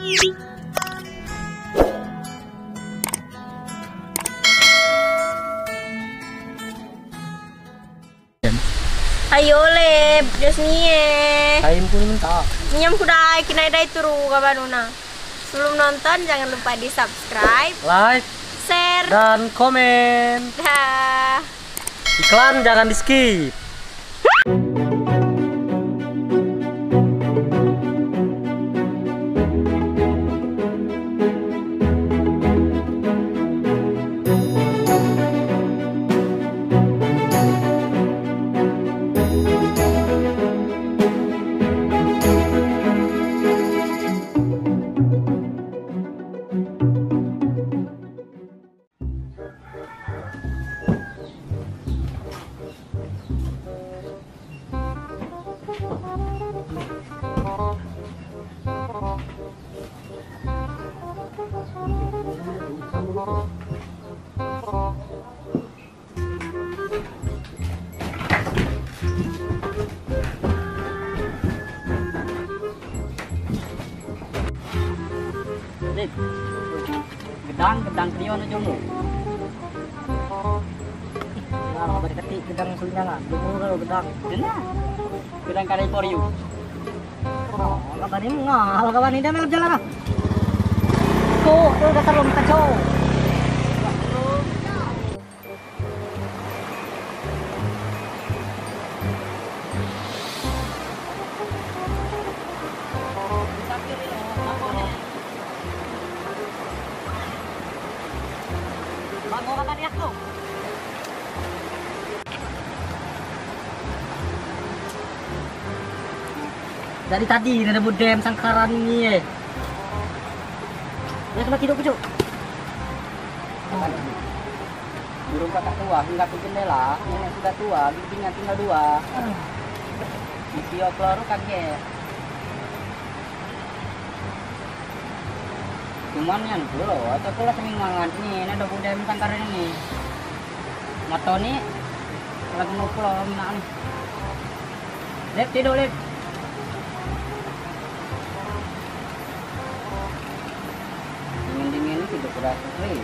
Ayo leb, just niye. Kain pun minta. Nyam kudai kinai dai turu kabaruna. Sebelum nonton jangan lupa di subscribe, Like, share, dan komen. dah. Iklan jangan di skip. Gedang kriyon aja mu. Nah, berarti gedang sulnya nggak? Dulu kalau gedang. Benar. Gedang kari for you. Oh, kapan ini ngal kapan ini dia jalan ah. Tuh udah terlalu kacau. Dari tadi ada budem sangkaran ini ya. Ya cuma tidur pucuk. Burung kakak tua, hingga ke jendela, nenek sudah tua, bibinya tinggal 2. Isi oklor kaget. Cuman yang dulu, atau pula seminggu mangan nih, ada budem sangkaran ini. Mato nih, lagi mau pulau minang nih. Lep tidur lep. Tidak berasa kering.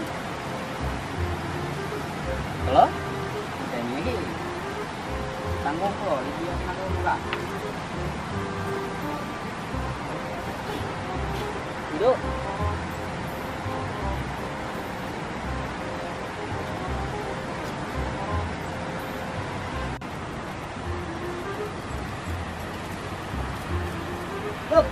Kalau dan ini tanggung kok, dia tanggung murah. Duduk. Up.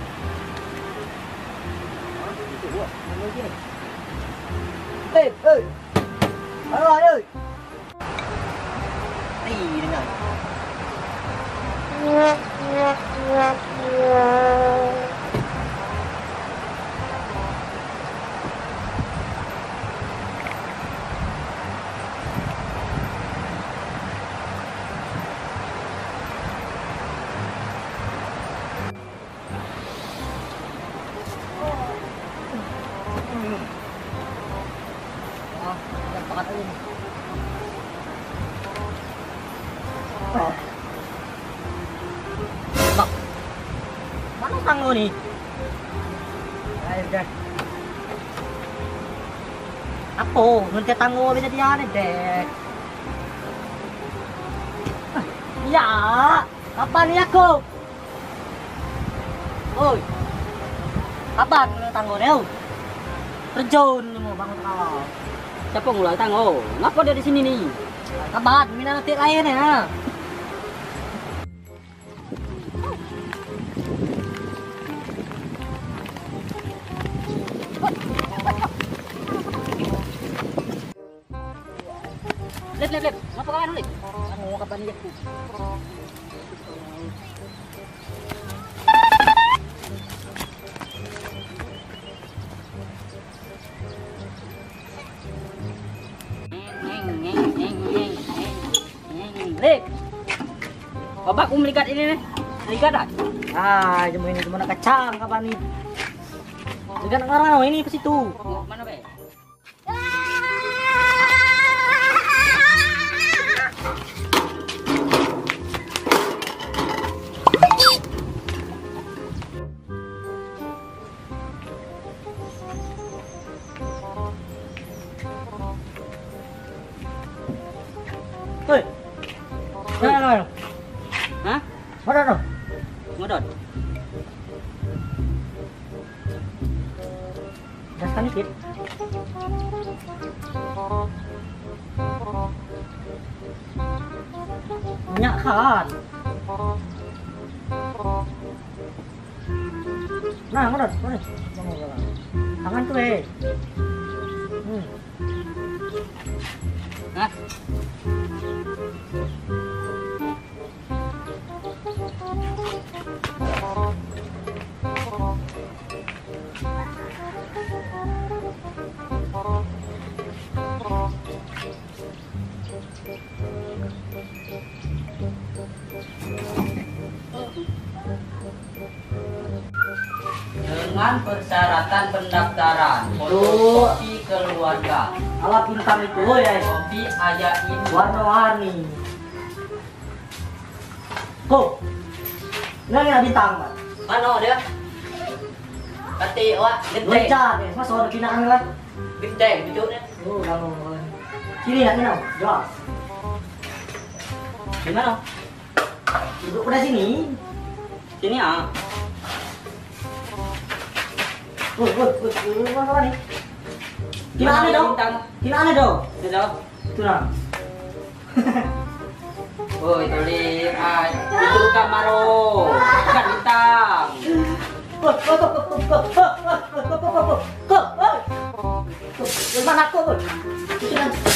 Hey, hey. Halo, halo. Dengar. Bak, mana tanggo nih? Ayo deh. Apa? Nanti tanggo bisa dia deh. Ya, kapan ya kau? Oi, kapan tanggo nih? Terjun mau bangun kau. Siapa mulai tanggo? Ngapa dia di sini nih? Kapan? Mina nanti lain ya. Lep. Ngapa kawan lep? Tanggo kapan dia? Lek, babak melihat ini nih, lihat dah. Ah, cuma ini cuma kacang kapan nih? Lihat ngarang ini ke situ. Mana be? Mana? Hah? Mana tuh? Ngodot. Gaskan dikit. Minyak kan. Nah, ngodot, mana? Tangan tuh, Hah? Dengan persyaratan pendaftaran fotokopi keluarga, Alat bintang itu ya, kopi ajaib warna-warni. Kok? Nggak ada bintang, Pak. mana dia? Pati wak gede, Loncat, mas orang kinaan kan? gede bujuknya. Bangun. Sini ya, Nino. Jelas. Di mana? Duduk pada sini. Sini ah. Mana nih? Kinaan nih dong. Kinaan nih dong. Itu. Itu nah. Oh itu lihat, itu kamaro, bukan bintang. Kok? Mana aku?